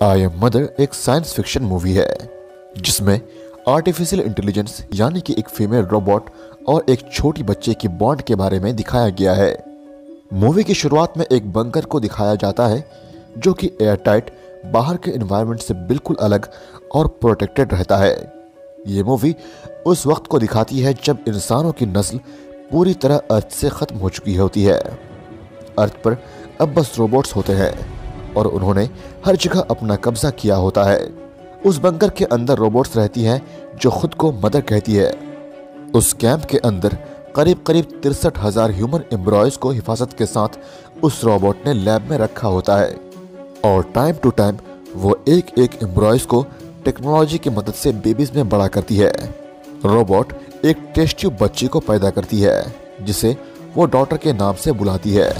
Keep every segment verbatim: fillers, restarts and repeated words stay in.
I Am Mother एक science fiction movie है जिसमें आर्टिफिशियल इंटेलिजेंस यानी कि एक फीमेल रोबोट और एक छोटी बच्चे की बॉन्ड के बारे में दिखाया गया है। मूवी की शुरुआत में एक बंकर को दिखाया जाता है जो कि एयरटाइट, बाहर के एनवायरनमेंट से बिल्कुल अलग और प्रोटेक्टेड रहता है। ये मूवी उस वक्त को दिखाती है जब इंसानों की नस्ल पूरी तरह अर्थ से खत्म हो चुकी होती है। अर्थ पर अब बस रोबोट्स होते हैं और उन्होंने हर जगह अपना कब्जा किया होता है। उस बंकर के अंदर रोबोट्स रहती हैं जो खुद को मदर कहती है। उस कैंप के अंदर करीब करीब तिरसठ हजार ह्यूमन एम्ब्रॉयज को हिफाजत के साथ उस रोबोट ने लैब में रखा होता है और टाइम टू टाइम वो एक एक एम्ब्रॉयज को टेक्नोलॉजी की मदद से बेबीज में बड़ा करती है। रोबोट एक टेस्ट ट्यूब बच्ची को पैदा करती है जिसे वो डॉटर के नाम से बुलाती है।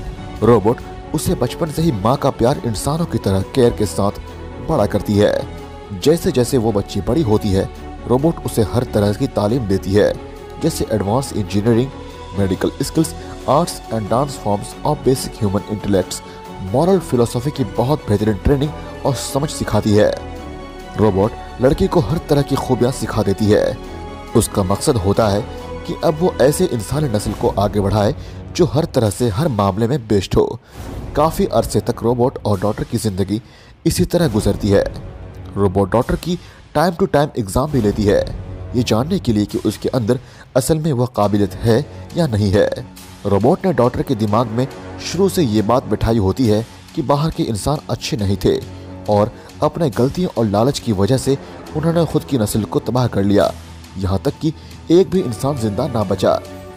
रोबोट उसे बचपन से ही माँ का प्यार इंसानों की तरह केयर के साथ बड़ा करती है। जैसे जैसे वो बच्ची बड़ी होती है, रोबोट उसे हर तरह की तालीम देती है, जैसे advance engineering, medical skills, arts and dance forms और basic human intellects, moral philosophy की बहुत बेहतरीन ट्रेनिंग और समझ सिखाती है। रोबोट लड़की को हर तरह की खूबियाँ सिखा देती है। उसका मकसद होता है कि अब वो ऐसे इंसानी नस्ल को आगे बढ़ाए जो हर तरह से हर मामले में बेस्ट हो। काफ़ी अरसे तक रोबोट और डॉटर की ज़िंदगी इसी तरह गुजरती है। रोबोट डॉटर की टाइम टू टाइम एग्ज़ाम भी लेती है, ये जानने के लिए कि उसके अंदर असल में वह काबिलियत है या नहीं है। रोबोट ने डॉटर के दिमाग में शुरू से ये बात बिठाई होती है कि बाहर के इंसान अच्छे नहीं थे और अपने गलतियों और लालच की वजह से उन्होंने खुद की नस्ल को तबाह कर लिया, यहाँ तक कि एक भी इंसान जिंदा ना बचा।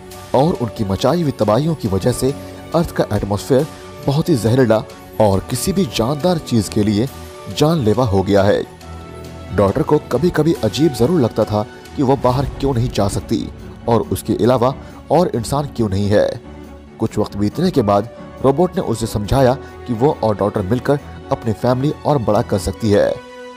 और उनकी मचाई हुई तबाहियों की वजह से अर्थ का एटमॉस्फेयर बहुत ही जहरीला और किसी भी जानदार चीज के लिए जानलेवा हो गया है। डॉटर को कभी कभी अजीब जरूर लगता था कि वो बाहर क्यों नहीं जा सकती और उसके अलावा और इंसान क्यों नहीं है। कुछ वक्त बीतने के बाद रोबोट ने उसे समझाया कि वो और डॉटर मिलकर अपनी फैमिली और बड़ा कर सकती है।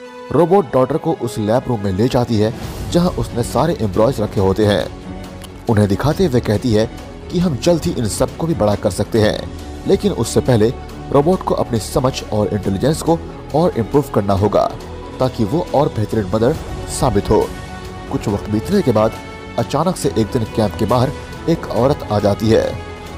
रोबोट डॉटर को उस लैब रूम में ले जाती है जहां उसने सारे एम्ब्रॉयज रखे होते हैं। उन्हें दिखाते हुए कहती है कि हम जल्द ही इन सब को भी बड़ा कर सकते हैं, लेकिन उससे पहले रोबोट को अपनी समझ और इंटेलिजेंस को और इम्प्रूव करना होगा ताकि वो और बेहतरीन मदर साबित हो। कुछ वक्त बीतने के बाद अचानक से एक दिन कैंप के बाहर एक औरत आ जाती है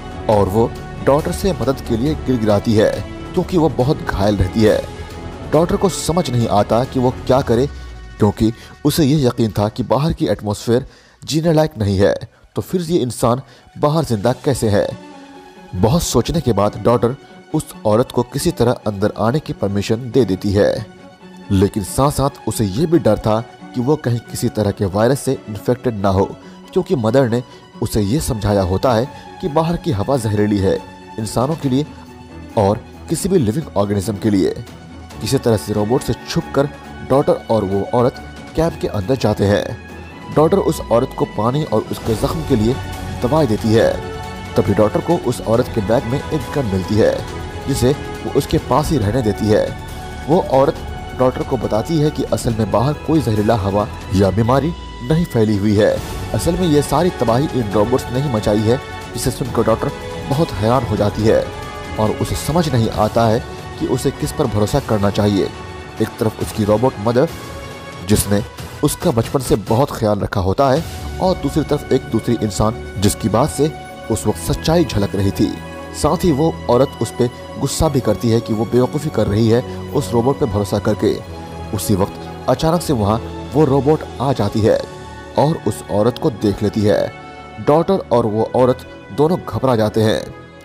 और वो डॉटर से मदद के लिए गिड़गिड़ाती है क्योंकि वो बहुत घायल रहती है। डॉटर को समझ नहीं आता कि वो क्या करे क्योंकि उसे ये यकीन था कि बाहर की एटमॉस्फेयर जीने लायक नहीं है, तो फिर ये इंसान बाहर जिंदा कैसे है। बहुत सोचने के बाद डॉटर उस औरत को किसी तरह अंदर आने की परमिशन दे देती है, लेकिन साथ साथ उसे ये भी डर था कि वो कहीं किसी तरह के वायरस से इन्फेक्टेड ना हो, क्योंकि मदर ने उसे ये समझाया होता है कि बाहर की हवा जहरीली है इंसानों के लिए और किसी भी लिविंग ऑर्गेनिज्म के लिए। किसी तरह से रोबोट से छुपकर डॉटर और वो औरत कैंप के अंदर जाते हैं। डॉटर उस औरत को पानी और उसके जख्म के लिए दवाई देती है। तभी डॉटर को उस औरत के बैग में एक गन मिलती है जिसे वो उसके पास ही रहने देती है। वो औरत डॉटर को बताती है कि असल में बाहर कोई जहरीला हवा या बीमारी नहीं फैली हुई है, असल में ये सारी तबाही इन रोबोट्स ने ही मचाई है, जिसे सुनकर डॉटर बहुत हैरान हो जाती है और उसे समझ नहीं आता है कि उसे किस पर भरोसा करना चाहिए। एक तरफ उसकी रोबोट मदर जिसने उसका बचपन से बहुत ख्याल रखा होता है और दूसरी तरफ एक दूसरी इंसान जिसकी बात से उस वक्त सच्चाई झलक रही थी। साथ ही वो औरत उस पर गुस्सा भी करती है कि वो बेवकूफ़ी कर रही है उस रोबोट पर भरोसा करके। उसी वक्त अचानक से वहाँ वो रोबोट आ जाती है और उस औरत को देख लेती है। डॉटर और वो औरत दोनों घबरा जाते हैं।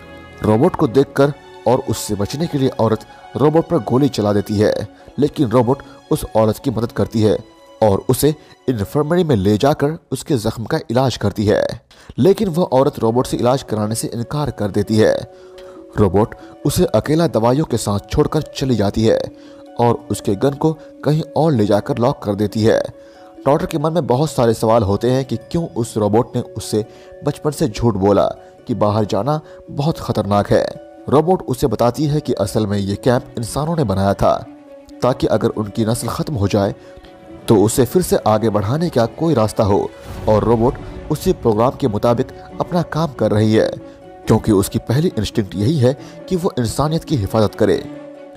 रोबोट को देखकर और उससे बचने के लिए औरत रोबोट पर गोली चला देती है, लेकिन रोबोट उस औरत की मदद करती है और उसे इन्फर्मरी में ले जाकर उसके जख्म का इलाज करती है, लेकिन वह औरत रोबोट से इलाज कराने से इनकार कर देती है। रोबोट उसे अकेला दवाइयों के साथ छोड़कर चली जाती है और उसके गन को कहीं और ले जाकर लॉक कर देती है। डॉटर के मन में बहुत सारे सवाल होते हैं कि क्यों उस रोबोट ने उससे बचपन से झूठ बोला कि बाहर जाना बहुत खतरनाक है। रोबोट उसे बताती है कि असल में ये कैंप इंसानों ने बनाया था ताकि अगर उनकी नस्ल खत्म हो जाए तो उसे फिर से आगे बढ़ाने का कोई रास्ता हो, और रोबोट उसी प्रोग्राम के मुताबिक अपना काम कर रही है क्योंकि उसकी पहली इंस्टिंक्ट यही है कि वो इंसानियत की हिफाजत करे।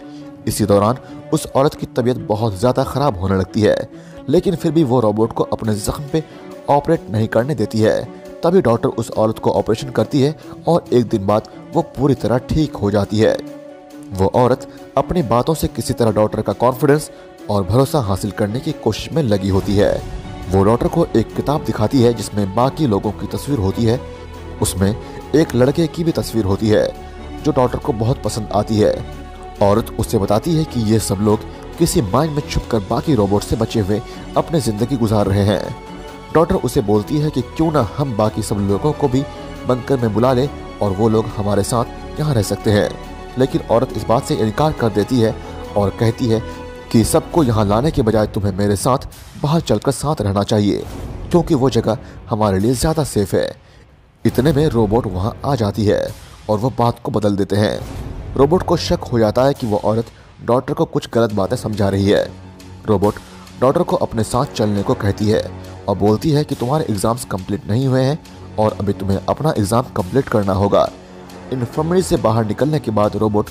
इसी दौरान उस औरत की तबीयत बहुत ज़्यादा ख़राब होने लगती है, लेकिन फिर भी वो रोबोट को अपने जख्म पे ऑपरेट नहीं करने देती है। तभी डॉक्टर उस औरत को ऑपरेशन करती है और एक दिन बाद वो पूरी तरह ठीक हो जाती है। वो औरत अपनी बातों से किसी तरह डॉक्टर का कॉन्फिडेंस और भरोसा हासिल करने की कोशिश में लगी होती है। वो डॉक्टर को एक किताब दिखाती है जिसमें बाकी लोगों की तस्वीर होती है। उसमें एक लड़के की भी तस्वीर होती है जो डॉक्टर को बहुत पसंद आती है। औरत उससे बताती है कि ये सब लोग किसी माइन में छुपकर बाकी रोबोट से बचे हुए अपनी जिंदगी गुजार रहे हैं। डॉक्टर उसे बोलती है कि क्यों ना हम बाकी सब लोगों को भी बंकर में बुला ले और वो लोग हमारे साथ यहाँ रह सकते हैं। लेकिन औरत इस बात से इनकार कर देती है और कहती है कि सबको यहाँ लाने के बजाय तुम्हें मेरे साथ बाहर चलकर साथ रहना चाहिए, क्योंकि वो जगह हमारे लिए ज़्यादा सेफ है। इतने में रोबोट वहाँ आ जाती है और वो बात को बदल देते हैं। रोबोट को शक हो जाता है कि वो औरत डॉक्टर को कुछ गलत बातें समझा रही है। रोबोट डॉक्टर को अपने साथ चलने को कहती है और बोलती है कि तुम्हारे एग्ज़ाम्स कंप्लीट नहीं हुए हैं और अभी तुम्हें अपना एग्ज़ाम कंप्लीट करना होगा। इन्फर्मरी से बाहर निकलने के बाद रोबोट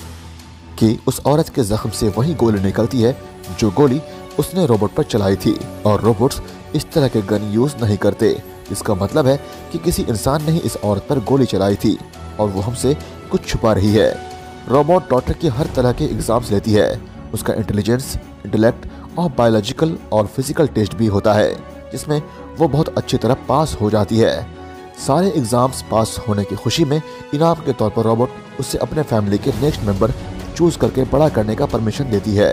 की उस औरत के जख्म से वही गोली निकलती है जो गोली उसने रोबोट पर चलाई थी। और रोबोट्स इस तरह के गन यूज़ नहीं करते। इसका मतलब है कि किसी इंसान ने ही इस औरत पर गोली चलाई थी और वो हमसे कुछ छुपा रही है। रोबोट डॉक्टर की हर तरह के एग्ज़ाम्स लेती है। उसका इंटेलिजेंस, इंटेलेक्ट और बायोलॉजिकल और फिजिकल टेस्ट भी होता है, जिसमें वो बहुत अच्छी तरह पास हो जाती है। सारे एग्ज़ाम्स पास होने की खुशी में इनाम के तौर पर रोबोट उससे अपने फैमिली के नेक्स्ट मेंबर चूज़ करके बड़ा करने का परमिशन देती है,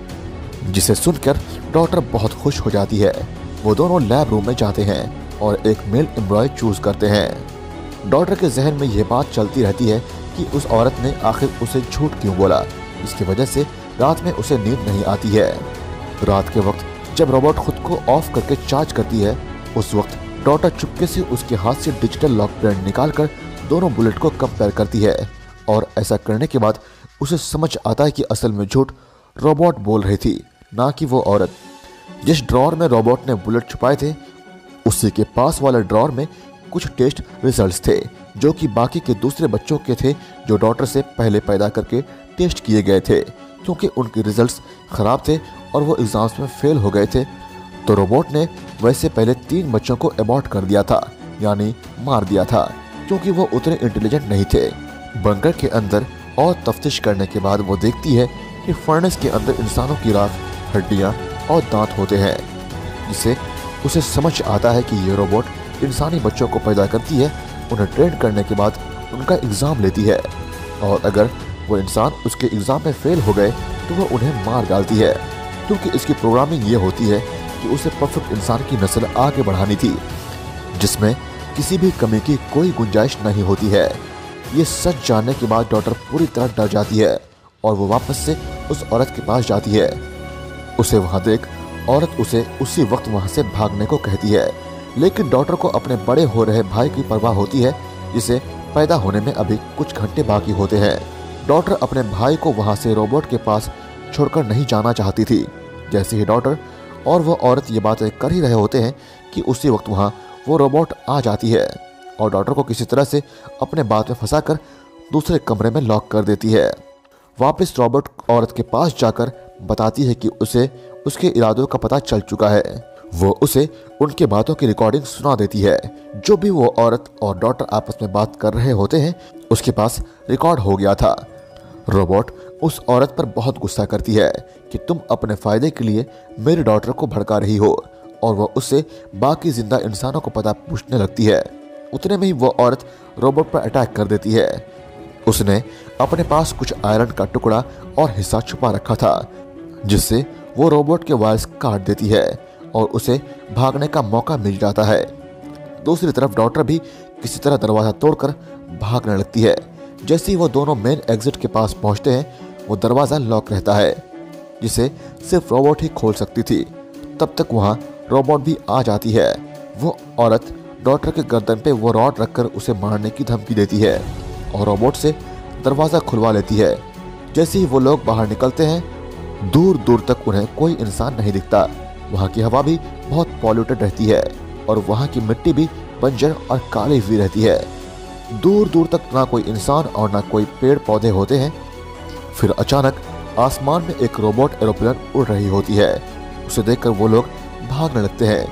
जिसे सुनकर डॉक्टर बहुत खुश हो जाती है। वो दोनों लैब रूम में जाते हैं और एक मेल एम्ब्रॉय चूज़ करते हैं। डॉक्टर के जहन में ये बात चलती रहती है कि उस औरत ने आखिर उसे झूठ क्यों बोला। इसकी वजह से रात में उसे नींद नहीं आती है। रात के वक्त जब रोबोट खुद को ऑफ करके चार्ज करती है, उस वक्त डॉक्टर चुपके से उसके हाथ से डिजिटल लॉक ब्रेंड निकालकर दोनों बुलेट को कंपेयर करती है और ऐसा करने के बाद उसे समझ आता है कि असल में झूठ रोबोट बोल रही थी, ना कि वो औरत। जिस ड्रॉर में रोबोट ने बुलेट छुपाए थे, उसी के पास वाले ड्रॉर में कुछ टेस्ट रिजल्ट्स थे जो कि बाकी के दूसरे बच्चों के थे जो डॉक्टर से पहले पैदा करके टेस्ट किए गए थे। क्योंकि उनके रिजल्ट्स खराब थे और वो एग्जाम्स में फेल हो गए थे, तो रोबोट ने वैसे पहले तीन बच्चों को अबॉर्ट कर दिया था, यानी मार दिया था, क्योंकि वो उतने इंटेलिजेंट नहीं थे। बंकर के अंदर और तफ्तीश करने के बाद वो देखती है कि फर्नेस के अंदर इंसानों की राख, हड्डियाँ और दांत होते हैं, जिससे उसे समझ आता है कि ये रोबोट इंसानी बच्चों को पैदा करती है, उन्हें ट्रेन करने के बाद उनका एग्ज़ाम लेती है और अगर वो इंसान उसके एग्ज़ाम में फेल हो गए तो वो उन्हें मार डालती है, क्योंकि इसकी प्रोग्रामिंग ये होती है कि उसे परफेक्ट इंसान की नस्ल आगे बढ़ानी थी, जिसमें किसी भी कमी की कोई गुंजाइश नहीं होती है। ये सच जानने के बाद डॉक्टर पूरी तरह डर जाती है और वो वापस से उस औरत के पास जाती है। उसे वहाँ देख औरत उसे उसी वक्त वहाँ से भागने को कहती है, लेकिन डॉक्टर को अपने बड़े हो रहे भाई की परवाह होती है, जिसे पैदा होने में अभी कुछ घंटे बाकी होते हैं। डॉक्टर अपने भाई को वहाँ से रोबोट के पास छोड़कर नहीं जाना चाहती थी। जैसे ही डॉक्टर और वो औरत ये बातें कर ही रहे होते हैं कि उसी वक्त वहाँ वो रोबोट आ जाती है और डॉक्टर को किसी तरह से अपने बात में फंसाकर दूसरे कमरे में लॉक कर देती है। वापस रोबोट औरत के पास जाकर बताती है कि उसे उसके इरादों का पता चल चुका है। वो उसे उनके बातों की रिकॉर्डिंग सुना देती है। जो भी वो औरत और डॉक्टर आपस में बात कर रहे होते हैं, उसके पास रिकॉर्ड हो गया था। रोबोट उस औरत पर बहुत गुस्सा करती है कि तुम अपने फ़ायदे के लिए मेरे डॉक्टर को भड़का रही हो, और वह उससे बाकी जिंदा इंसानों को पता पूछने लगती है। उतने में ही वो औरत रोबोट पर अटैक कर देती है। उसने अपने पास कुछ आयरन का टुकड़ा और हिस्सा छुपा रखा था, जिससे वो रोबोट के वायर्स काट देती है और उसे भागने का मौका मिल जाता है। दूसरी तरफ डॉक्टर भी किसी तरह दरवाज़ा तोड़कर भागने लगती है। जैसे ही वो दोनों मेन एग्जिट के पास पहुंचते हैं, वो दरवाज़ा लॉक रहता है, जिसे सिर्फ रोबोट ही खोल सकती थी। तब तक वहाँ रोबोट भी आ जाती है। वो औरत डॉक्टर के गर्दन पे वो रॉड रखकर उसे मारने की धमकी देती है और रोबोट से दरवाज़ा खुलवा लेती है। जैसे ही वो लोग बाहर निकलते हैं, दूर दूर तक उन्हें कोई इंसान नहीं दिखता। वहाँ की हवा भी बहुत पॉल्यूटेड रहती है और वहाँ की मिट्टी भी बंजर और काली हुई रहती है। दूर दूर तक ना कोई इंसान और ना कोई पेड़ पौधे होते हैं। फिर अचानक आसमान में एक रोबोट एरोप्लेन उड़ रही होती है। उसे देखकर वो लोग भागने लगते हैं।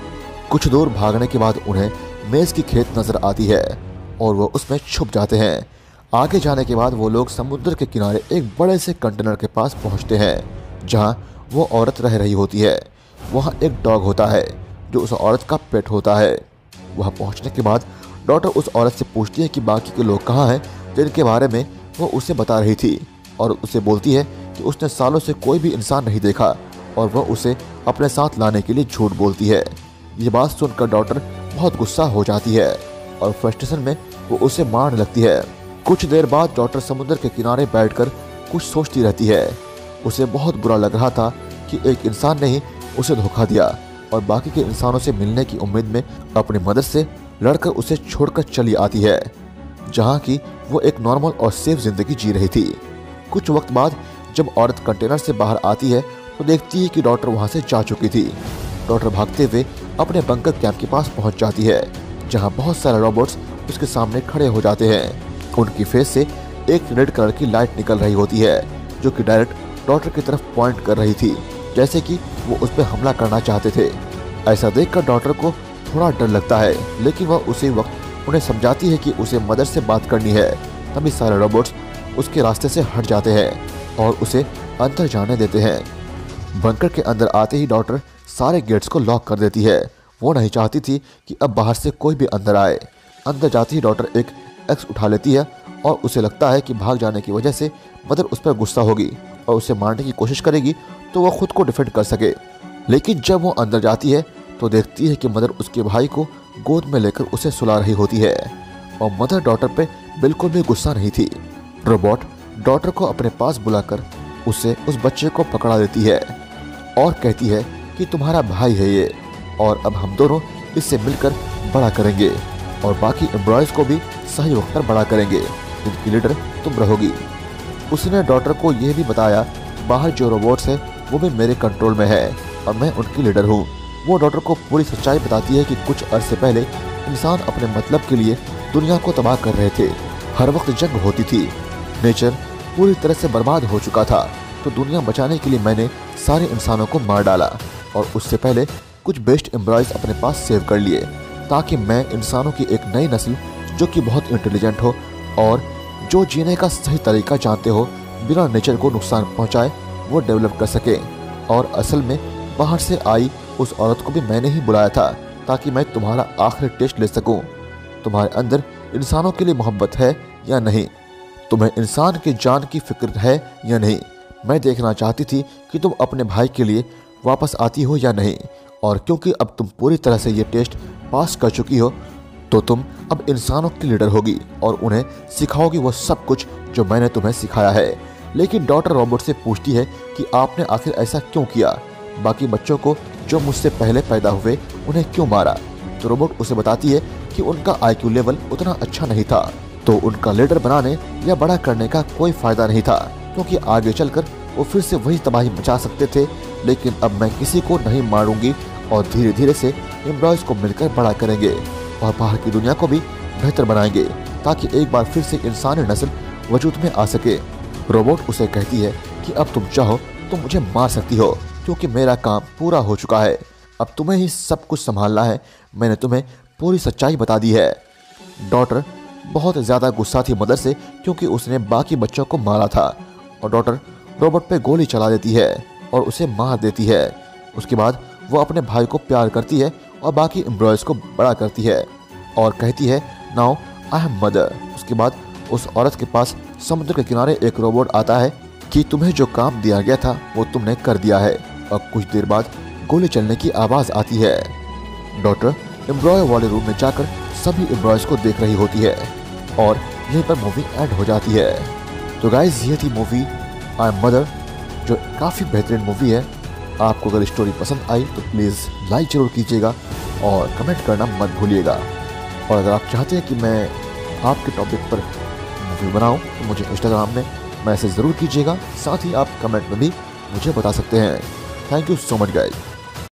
कुछ दूर भागने के बाद उन्हें मेज की खेत नजर आती है और वो उसमें छुप जाते हैं। आगे जाने के बाद वो लोग समुद्र के किनारे एक बड़े से कंटेनर के पास पहुंचते हैं जहां वो औरत रह रही होती है। वहां एक डॉग होता है जो उस औरत का पेट होता है। वहां पहुंचने के बाद डॉटर उस औरत से पूछती है कि बाकी के लोग कहाँ हैं जिनके बारे में वो उसे बता रही थी, और उसे बोलती है कि उसने सालों से कोई भी इंसान नहीं देखा और वह उसे अपने साथ लाने के लिए झूठ बोलती है। ये बात सुनकर डॉटर बहुत गुस्सा हो जाती है और फ्रस्ट्रेशन में वो उसे मारने लगती है। कुछ देर बाद डॉटर समुद्र के किनारे बैठकर कुछ सोचती रहती है। उसे बहुत बुरा लग रहा था कि एक इंसान ने ही उसे धोखा दिया और बाकी के इंसानों से मिलने की उम्मीद में अपनी मदद से लड़कर उसे छोड़कर चली आती है, जहाँ की वो एक नॉर्मल और सेफ जिंदगी जी रही थी। कुछ वक्त बाद जब औरत कंटेनर से बाहर आती है तो देखती है कि डॉटर वहाँ से जा चुकी थी। डॉटर भागते हुए अपने बंकर कैंप के पास पहुँच जाती है, जहाँ बहुत सारे रोबोट्स उसके सामने खड़े हो जाते हैं। उनकी फेस से एक रेड कलर की लाइट निकल रही होती है जो कि डायरेक्ट डॉटर की तरफ पॉइंट कर रही थी, जैसे कि वो उस पर हमला करना चाहते थे। ऐसा देखकर डॉटर को थोड़ा डर लगता है, लेकिन वह उसी वक्त उन्हें समझाती है कि उसे मदर से बात करनी है। तभी सारे रोबोट्स उसके रास्ते से हट जाते हैं और उसे अंदर जाने देते हैं। बंकर के अंदर आते ही डॉटर सारे गेट्स को लॉक कर देती है। वो नहीं चाहती थी कि अब बाहर से कोई भी अंदर आए। अंदर जाती ही डॉटर एक एक्स उठा लेती है और उसे लगता है कि भाग जाने की वजह से मदर उस पर गुस्सा होगी और उसे मारने की कोशिश करेगी तो वह खुद को डिफेंड कर सके। लेकिन जब वो अंदर जाती है तो देखती है कि मदर उसके भाई को गोद में लेकर उसे सुला रही होती है और मदर डॉटर पे बिल्कुल भी गुस्सा नहीं थी। रोबोट डॉटर को अपने पास बुलाकर उसे उस बच्चे को पकड़ा देती है और कहती है कि तुम्हारा भाई है ये, और अब हम दोनों इससे मिलकर बड़ा करेंगे और बाकी एम्प्लॉयज को भी सही वक्त पर बड़ा करेंगे। इनकी लीडर तुम रहोगी। उसने डॉटर को यह भी बताया बाहर जो रोबोट्स है वो भी मेरे कंट्रोल में है और मैं उनकी लीडर हूँ। वो डॉटर को पूरी सच्चाई बताती है कि कुछ अरसे पहले इंसान अपने मतलब के लिए दुनिया को तबाह कर रहे थे। हर वक्त जंग होती थी, नेचर पूरी तरह से बर्बाद हो चुका था, तो दुनिया बचाने के लिए मैंने सारे इंसानों को मार डाला और उससे पहले कुछ बेस्ट एम्प्लॉयज अपने पास सेव कर लिए ताकि मैं इंसानों की एक नई नस्ल जो कि बहुत इंटेलिजेंट हो और जो जीने का सही तरीका जानते हो बिना नेचर को नुकसान पहुंचाए वो डेवलप कर सके। और असल में बाहर से आई उस औरत को भी मैंने ही बुलाया था ताकि मैं तुम्हारा आखिरी टेस्ट ले सकूं। तुम्हारे अंदर इंसानों के लिए मोहब्बत है या नहीं, तुम्हें इंसान की जान की फिक्र है या नहीं। मैं देखना चाहती थी कि तुम अपने भाई के लिए वापस आती हो या नहीं, और क्योंकि अब तुम पूरी तरह से ये टेस्ट पास कर चुकी हो तो तुम अब इंसानों की लीडर होगी और उन्हें सिखाओगी वो सब कुछ जो मैंने तुम्हें सिखाया है। लेकिन डॉटर रॉबर्ट से पूछती है कि आपने आखिर ऐसा क्यों किया, बाकी बच्चों को जो मुझसे पहले पैदा हुए उन्हें क्यों मारा। तो रोबोट उसे बताती है कि उनका आईक्यू लेवल उतना अच्छा नहीं था, तो उनका लीडर बनाने या बड़ा करने का कोई फायदा नहीं था, क्योंकि आगे चलकर वो फिर से वही तबाही मचा सकते थे। लेकिन अब मैं किसी को नहीं मारूंगी और धीरे धीरे से एम्प्लॉयज को मिलकर बड़ा करेंगे और बाहर की दुनिया को भी बेहतर बनाएंगे ताकि एक बार फिर से इंसानी नस्ल वजूद में आ सके। रोबोट उसे कहती है कि अब तुम चाहो तो मुझे मार सकती हो क्योंकि मेरा काम पूरा हो चुका है, अब तुम्हें ही सब कुछ संभालना है। मैंने तुम्हें पूरी सच्चाई बता दी है। डॉटर बहुत ज़्यादा गुस्सा थी मदर से क्योंकि उसने बाकी बच्चों को मारा था और डॉटर रोबोट पे गोली चला देती है और उसे मार देती है। उसके बाद वो अपने भाई को प्यार करती है और बाकी एम्प्लॉयज़ को बड़ा करती है और कहती है नाउ आई एम मदर। उसके बाद उस औरत के पास समुद्र के किनारे एक रोबोट आता है कि तुम्हें जो काम दिया गया था वो तुमने कर दिया है। और कुछ देर बाद गोली चलने की आवाज़ आती है। डॉटर एम्प्लॉय वाले रूम में जाकर सभी एम्प्लॉयज़ को देख रही होती है और यहीं पर मूवी एंड हो जाती है। तो गाइज ये थी मूवी आई एम मदर, जो काफ़ी बेहतरीन मूवी है। आपको अगर स्टोरी पसंद आई तो प्लीज़ लाइक ज़रूर कीजिएगा और कमेंट करना मत भूलिएगा। और अगर आप चाहते हैं कि मैं आपके टॉपिक पर मूवी बनाऊं तो मुझे इंस्टाग्राम में मैसेज ज़रूर कीजिएगा, साथ ही आप कमेंट में भी मुझे बता सकते हैं। Thank you so much guys.